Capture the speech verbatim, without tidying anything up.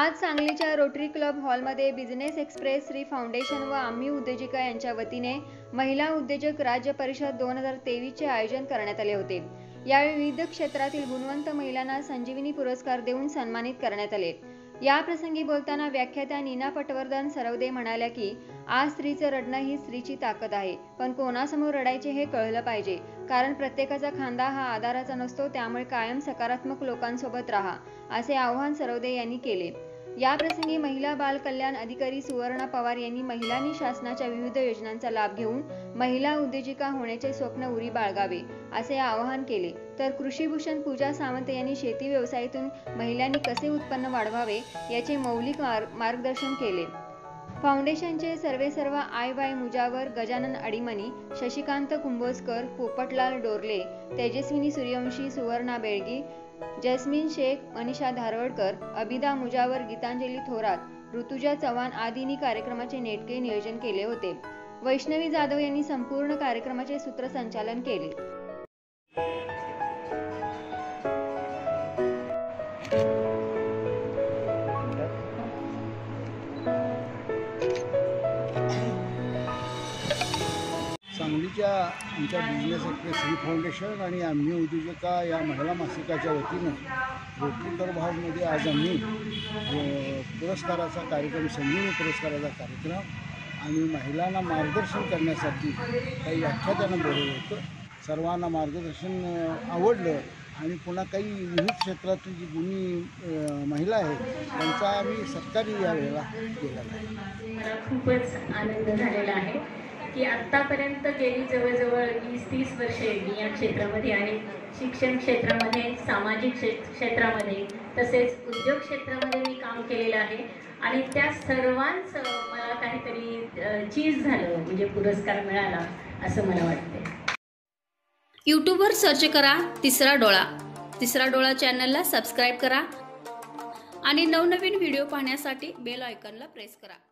आज सांगलीच्या rotary club हॉलमध्ये बिझनेस एक्सप्रेस श्री फाउंडेशन व आम्ही उद्योजिका यांच्या वतीने महिला उद्योजक राज्य परिषद दोन हजार तेवीस चे आयोजन करण्यात आले होते। यावेळी विविध क्षेत्रातील गुणवंत महिलांना संजीवनी पुरस्कार देऊन सन्मानित करण्यात आले। या प्रसंगी बोलताना व्याख्यात्या नीना पटवर्धन सरवदे म्हणाल्या की आज स्त्रीचं रडणं ही स्त्रीची ताकद आहे, पण कोणासमोर रडायचे हे कळलं पाहिजे, कारण प्रत्येकाचा खांदा हा आधाराचा नसतो, त्यामुळे कायम सकारात्मक लोकांसोबत राहा, असे आवाहन सरवदे यांनी केले। या प्रसंगी महिला बाल कल्याण अधिकारी सुवर्णा पवार यांनी महिलांनी शासनाच्या विविध योजनांचा लाभ घेऊन महिला उद्योजिका होण्याचे स्वप्न उरी बाळगावे असे आवाहन केले। तर कृषीभूषण पूजा सावंत यांनी शेती व्यवसायातून महिलांनी कसे उत्पन्न वाढवावे याचे मौलिक मार्गदर्शन केले। फाउंडेशनचे सर्वेसर्वा आय वाय मुजावर, गजानन अडीमनी, शशिकांत कुंभोजकर, पोपटलाल डोरले, तेजस्विनी सूर्यवंशी, सुवर्णा बेळगी, जस्मिन शेख, मनीषा धारवडकर, अबिदा मुजावर, गीतांजली थोरात, ऋतुजा चव्हाण आदींनी कार्यक्रमाचे नेटके नियोजन केले होते। वैष्णवी जाधव यांनी संपूर्ण कार्यक्रमाचे सूत्रसंचालन केले। सांगलीच्या आमच्या बिझनेस एक्सप्रेस श्री फाउंडेशन आणि आम्ही उद्योजिका या महिला मासिकाच्या वतीनं रोटरी क्लब हॉलमध्ये आज आम्ही पुरस्काराचा कार्यक्रम, संजीवनी पुरस्काराचा कार्यक्रम आणि महिलांना मार्गदर्शन करण्यासाठी काही व्याख्यात्यानं बोलवलं होतं। सर्वांना मार्गदर्शन आवडलं आणि पुन्हा काही विविध क्षेत्रातील जी गुणी महिला आहेत त्यांचा आम्ही सत्कारही यावेळेला केलेला आहे। मला खूपच आनंद झालेला आहे की आत्तापर्यंत गेली जवळजवळ वीस तीस वर्षे मी या क्षेत्रामध्ये आहे। शिक्षण क्षेत्रामध्ये, सामाजिक क्षेत्रामध्ये, तसेच उद्योग क्षेत्रामध्ये मी काम केलेलं आहे आणि त्या सर्वांचं मला काहीतरी चीज झालं, म्हणजे पुरस्कार मिळाला असं मला वाटते। यूट्यूबवर सर्च करा तिसरा डोळा। तिसरा डोळा चॅनलला सबस्क्राईब करा आणि नवनवीन व्हिडिओ पाहण्यासाठी बेल आयकॉनला प्रेस करा।